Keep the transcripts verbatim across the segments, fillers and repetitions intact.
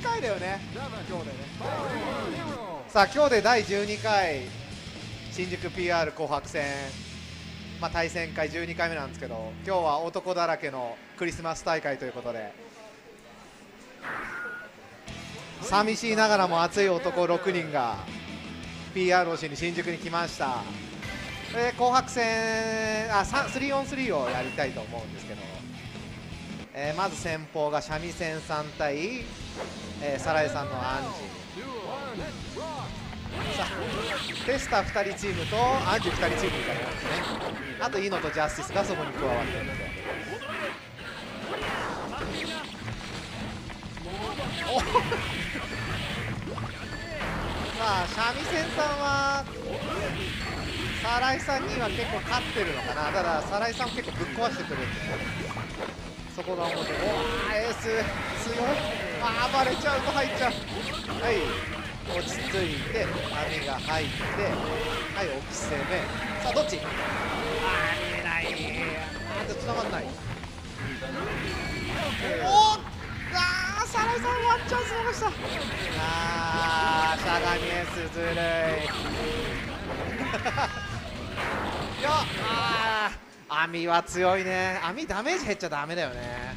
かいだよね、今日でね。さあ今日でだいじゅうにかい新宿 ピーアール 紅白戦、まあ、対戦会じゅうにかいめなんですけど、今日は男だらけのクリスマス大会ということで、寂しいながらも熱い男ろくにんが ピーアール をしに新宿に来ました。で紅白戦あ スリーオンスリー をやりたいと思うんですけど、えー、まず先鋒が三味線さん対、えー、サラエさんのアンジ。さあテスターふたりチームとアンジふたりチームみたいな感じですね。あとイノとジャスティスがそこに加わっているので、おまあ三味線さんはサライさんには結構勝ってるのかな。ただサライさんも結構ぶっ壊してくるんで、そこが面白い。おーエース強い。あー暴れちゃうと入っちゃう。はい、落ち着いて網が入って、はい置き攻め。さあどっち、あー見えない。あーと繋がんない。おーあーサライさんワンチャンス逃した。あーしゃがみエースずるいいやあー網は強いね。網ダメージ減っちゃダメだよね、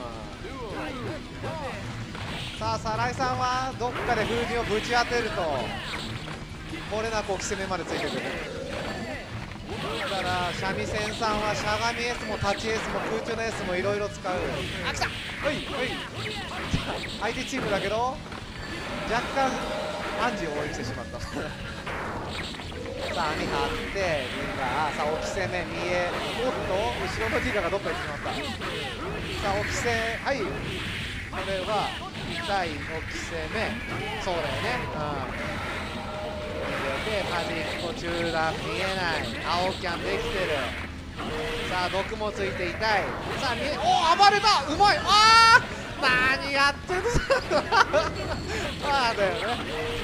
うん、さあサライさんはどっかで風神をぶち当てると漏れなく置き攻めまでついてくる。だから三味線さんはしゃがみエースも立ちエースも空中のエースもいろいろ使う。あ来たはいはい相手チームだけど若干アンジを応援してしまったさあ網張ってリンガー、さあ置き攻め見え、おっと後ろのリンガーがどっか行ってしまった。さあ置き攻め、はいこれは痛い置き攻め、そうだよね、うんでマジック中段見えない、青キャンできてる。さあ毒もついて痛い。さあ見えお暴れたうまい。あー何やってんのあーだよね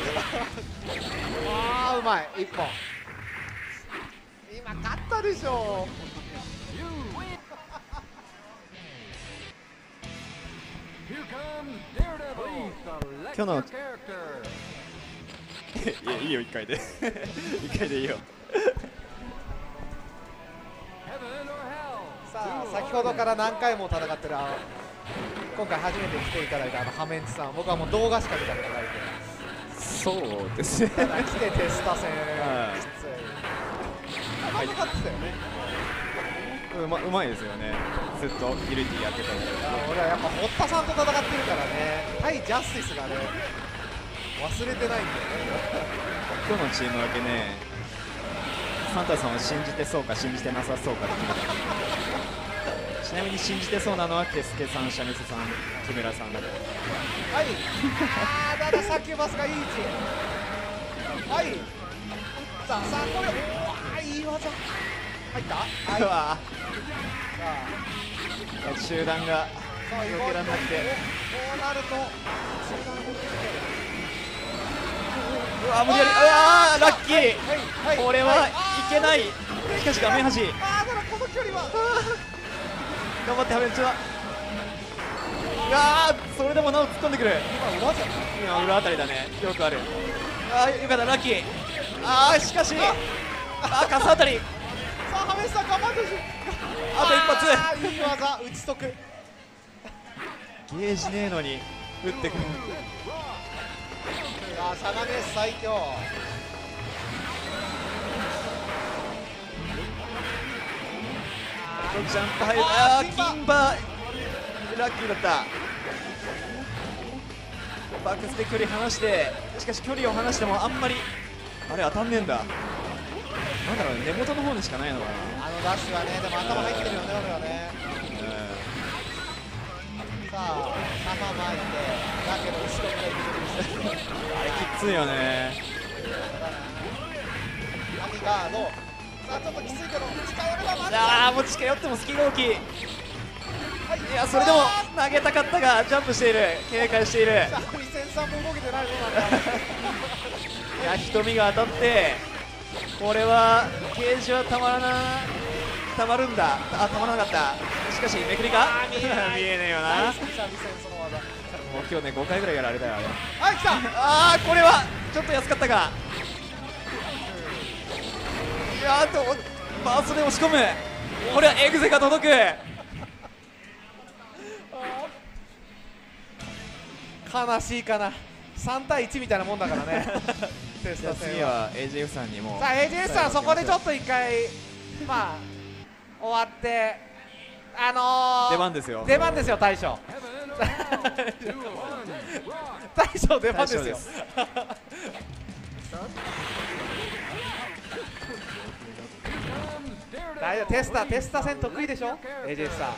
あーうまいいっぽん。今勝ったでしょ今日のいやいいよいっかいでいっかいでいいよさあ先ほどから何回も戦ってるあの今回初めて来ていただいたあのハメンチさん、僕はもう動画しか見たことないんで。 そうですねただ来てテスタ戦はいきつい。なかなか勝ってたよね。 うまうまいですよね。ずっとギルティやってたりとか。 俺はやっぱ堀田さんと戦ってるからね、対ジャスティスがね忘れてないんだよね今日のチーム分けね、サンタさんを信じてそうか信じてなさそうかで決めたちなみに信じてそうなのはケスケさん、シャミセさん、木村さんだと。 はいあーだだサキュバスがいい位置。はいさあさあこれおーいい技入った。はい、 うわさあ集団がさあ避けられなくて、 こうなるとうわ無理やり、うわーラッキー、 はいはいこれはいけない。しかし画面端、 あーだからこの距離は頑張ってハメンチは、うわーそれでもなお突っ込んでくる。 今裏じゃん。 今裏あたりだね、よくある。あーよかったラッキー。あーしかしあーカスあたり、 さあハメンさん頑張ってほしい。 あと一発あーいい技打ち解く。 ゲージねえのに打ってくる。 あーシャガネス最強。 ジャンプ入る、あー金馬ラッキーだった。バックスで距離離して、しかし距離を離してもあんまりあれ当たんねえんだ。なんだろうね、根元の方にしかないのかな。 あのダッシュはねでも頭入ってるよね俺はね。さあ頭巻いてだけど後ろから行くあれきついよね。 網ガード。さあちょっときついけど近寄ればまだ。 ああもう近寄ってもスキル大きい。いやそれでも投げたかったがジャンプしている、警戒している。 三味線さんも動けてないぞなんかいや瞳が当たってこれはゲージはたまらなたまるんだ。あたまらなかった。しかしめくりか見えねえよな。 三味線その技もう今日ねごかいぐらいやられたよあれ。 あ来たああこれはちょっと安かったか。いやーとバーストで押し込む。これはエグゼが届く。 悲しいかな。さんたいいちみたいなもんだからねテスじゃあト戦は。 次は エージェーエフ さんにもさあ エージェーエフ さんそこでちょっと一回まあ終わってあのー、 出番ですよ。 出番ですよ大将大将出番ですよ大将です大丈夫テスタテスタ戦得意でしょ エージェーエフ さん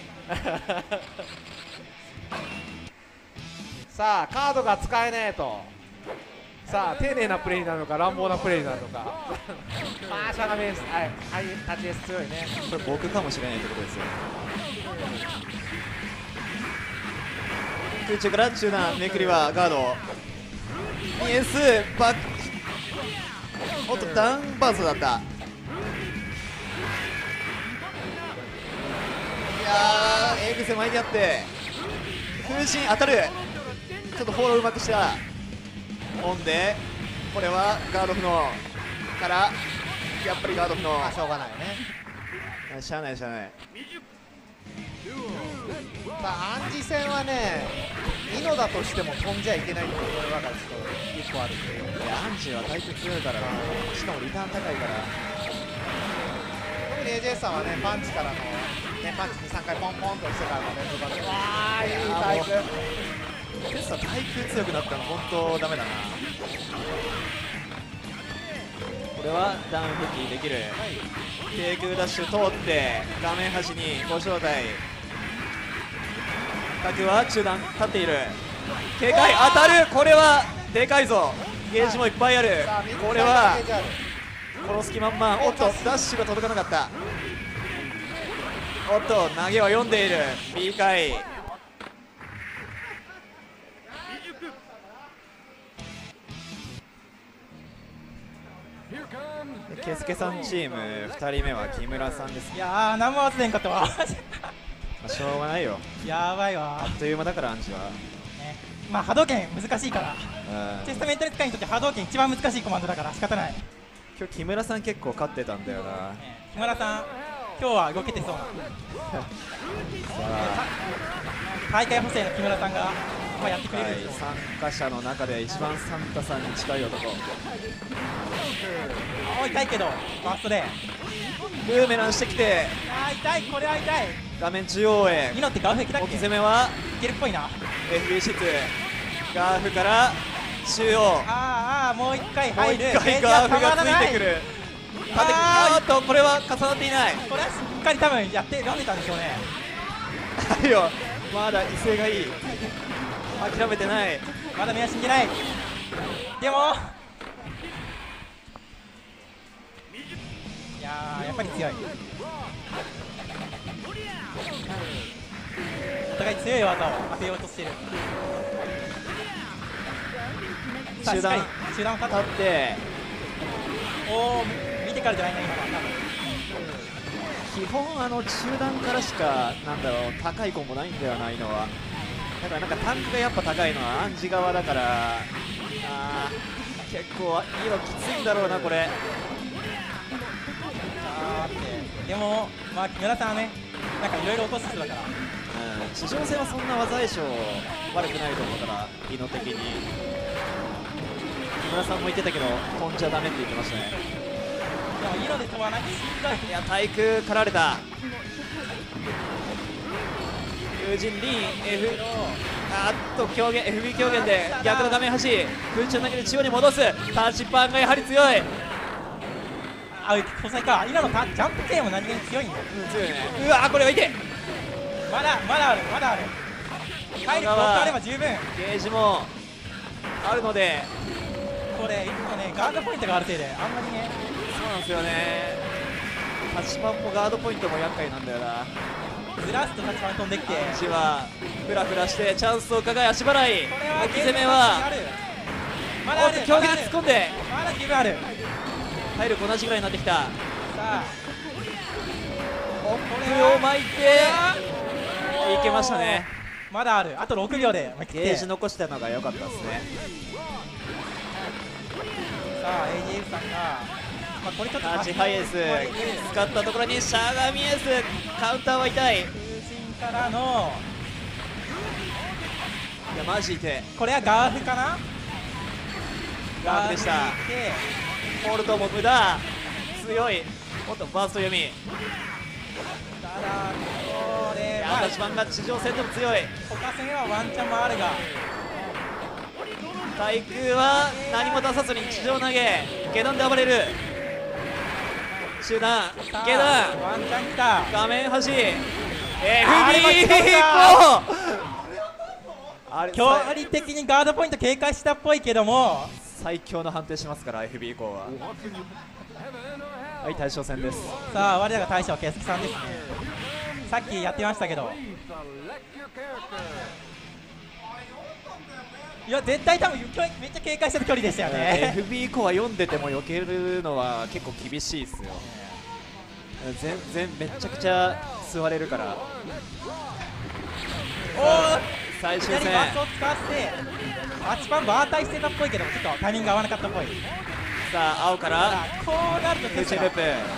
さあカードが使えねえと。さあ丁寧なプレーになるのか乱暴なプレーになるのかまあしゃがみです。はいはい立ち S 強いね。 これ僕かもしれないってことですよ。空中から中段めくりはガード イーエス バックおっとダウンバーストだった。いやーエグゼ巻いてあって風神当たる。ちょっとフォローうまくしたオンでこれはガード不能からやっぱりガード不能。 まあしょうがないね。 しゃあないしゃあない。 まあ暗示戦はねイノだとしても飛んじゃいけないっていうのがちょっといっこあるっていう。 いやアンチは対決強いからな。しかもリターン高いから。 特に エージェーエフ さんはねパンチからの、ね、パンチにさんかいポンポンとしてからの連続バック。わーいいタイプ。 テスタ対空強くなったの本当ダメだな。これはダウン復帰できる。低空ダッシュ通って画面端にご招待。角は中段立っている。警戒当たる。これはでかいぞ。ゲージもいっぱいある。これは殺す気満々。おっとダッシュが届かなかった。おっと投げは読んでいる B 回。ケスケさんチームふたりめは木村さんです。 いやー何も当ててんかったわまあしょうがないよ。 やばいわあっという間だからアンチは、 ね、まあ波動拳難しいからうん、 テストメンタル使いにとって波動拳一番難しいコマンドだから仕方ない。 今日木村さん結構勝ってたんだよな。 木村さん今日は動けてそうなさあ大会補正の木村さんが、まあ、やってくれるんはいですよ。 参加者の中で一番サンタさんに近い男。 あ痛いけどファーストでブーメランしてきてあー痛いこれは痛い。 画面中央へミノってガーフいけたっ置きけ。 攻めはいけるっぽいな。 エフビーシックガーフから中央。 あーあーもう一回もう入る。 一回ガーフがついてくる。縦あーっとこれは重なっていない。 これはしっかり多分やってられたんでしょうね。 あるよまだ威勢がいい。諦めてない。 まだ目は死んでない。でもいやーやっぱり強い。お互い強い技を当てようとしてる。さあ中段しっかり中段を立っ立っておお見てからじゃないな今のは基本あの中段からしかなんだろう高いコンボないんだよな。いのはだからなんかタンクがやっぱ高いのはアンジ側だからあー結構いいのきついんだろうなこれ。 あーってでもまあ木村さんはねなんかいろいろ起こす人だからうん、地上戦はそんな技相性悪くないと思うからイノ的に。木村さんも言ってたけど飛んじゃダメって言ってましたね。 でも色で飛ばないしんどい。 いや対空狩られた。友人リン F あっと強限 エフビー 強限で逆の画面端空中投げで中央に戻す。タッチパンがやはり強い。 あ交際か今のタジャンプ系も何気に強いんだよ。 うん強いね。うわこれはいてまだまだあるまだある。体力もっとあれば十分。 ゲージもあるのでこれいつもねガードポイントがあるせいであんまりねそうなんですよね。タッチパンもガードポイントも厄介なんだよな。 ずらすと立ちに飛んできてアンチはフラフラしてチャンスを伺い足払い。 これは置き攻めはまだある強気で突っ込んでまだ十分ある。 体力同じぐらいになってきた。 さあ奥を巻いていけましたね。 まだある。あとろくびょうで思い切ってゲージ残したのが良かったですね。 さあ エージーエフ さんが、まあ、これちょっとタッチハイエース使ったところにしゃがみエース、カウンターは痛い。い風神からのやマジでこれはガーフかな。 ガーフでした。 ガーフでホールドも無駄、強い。もっとバースト読み。 ただこれまあ私版が地上戦でも強い。 他戦はワンチャンもあるが、 対空は何も出さずに地上投げ、下段で暴れる。集団さあ下段ワンチャン来た。 画面端 エあれフビー間違えあれ距離的にガードポイント警戒したっぽいけども、 最強の判定しますから エフビー 以降は。はい対象戦です。 さあ我らが大将ケスキさんですね。さっきやってましたけど、いや絶対多分距離めっちゃ警戒してる距離でしたよね。 エフビー 以降は読んでても避けるのは結構厳しいですよ。全然めちゃくちゃ座れるから。 おお最終戦左バスを使わせてマッチパンバータイしてたっぽいけど、ちょっとタイミングが合わなかったっぽい。 さあ青からさあこうなると空中ループ。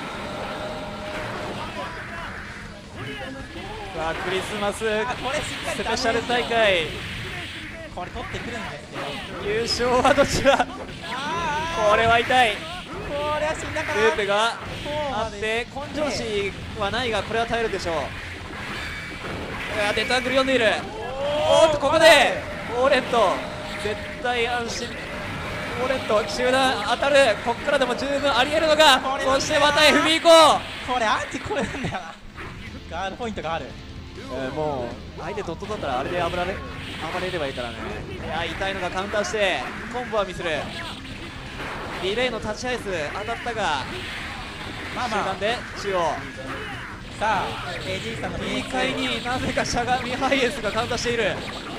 さあクリスマスあこれしっかりスペシャル大会これ取ってくるんですけど、 優勝はどちら。 あこれは痛い。 ーこれは死んだかな。 ループがこうまであって根性師はないがこれは耐えるでしょう。いやデッドアングル読んでいる。おーっとここでオーレント絶対安心。オーレント集団当たる。ここからでも十分ありえるのが、 これそしてまた エフビー 以降、 これアンチこれなんだよな。ガードポイントがある。 えーもう相手ドットだったらあれで暴られ暴れればいいからね。いや痛いのがカウンターしてコンボはミスる。リレーのタッチアイス当たったがまあまあ集団で中央さあ エージー さんのいい階になぜかしゃがみハイエースがカウンターしている。 さ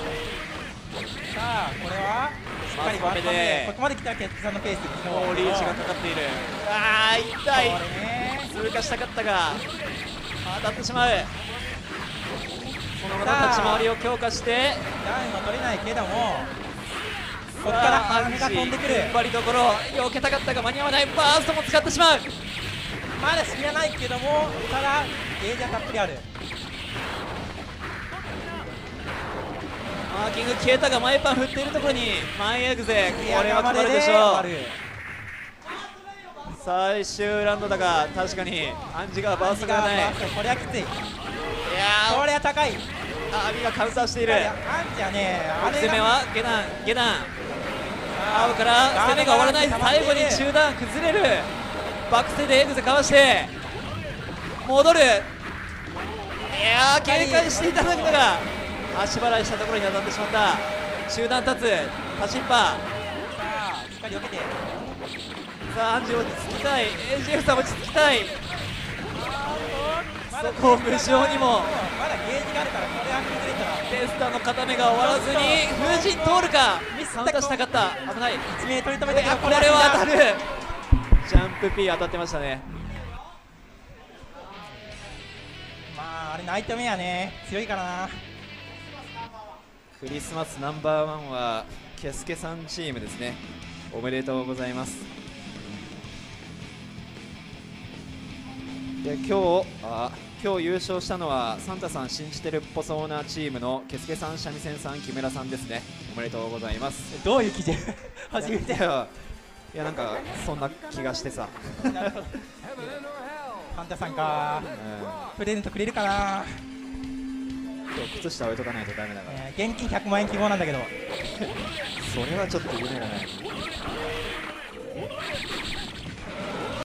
あこれはしっかりワンパンでここまで来たらケツキさんのペースにもうリーチがかかっている。あー痛い。 これね通過したかったが当たってしまう。その後の立ち回りを強化してダウンは取れないけども、ここからさあ羽が飛んでくる。 踏ん張りどころ避けたかったが間に合わない。バーストも使ってしまう。 まだ死なないけども、ただゲージはたっぷりある。 マーキング消えたが前パン振っているところに前エグゼ、これはま決まるでし終ょわる。 う。最終ラウンドだが確かにアンジがバーストがない。いやこれはきつい。 ーこれは高い。 アビがカウンターしている。 いやアンチはね、あれ攻めがは下段下段青から攻めが終わらない。最後に中段崩れる。バックステでエグゼかわして戻る。いやー警戒していただけたが足払いしたところに当たってしまった。中段立つパチンパ。 さあしっかり避けて。 さあアンジ落ち着きたい。 エージーエフ さん落ち着きたい。 まだそこを無情にもまだゲージがあるからこれは崩れたらテスタの固めが終わらずに風神通るか。 ミスったカウンターしなかった。危ない。 いち名取り留めたけどこれは当たる。ジャンプ P 当たってましたね。 まああれナイトメアね強いからな。 クリスマスナンバーワンはケスケさんチームですね。おめでとうございます。で今日あ今日優勝したのはサンタさん信じてるっぽそうなチームのケスケさん、三味線さん、木村さんですね。おめでとうございます。 どういう基準初めて。 いやいやなんかそんな気がしてさ、 なるほど。パンタさんかうん、 プレゼントくれるかな、 今日靴下置いとかないとダメだから、 えー現金ひゃくまん円希望なんだけど。 それはちょっと夢がない。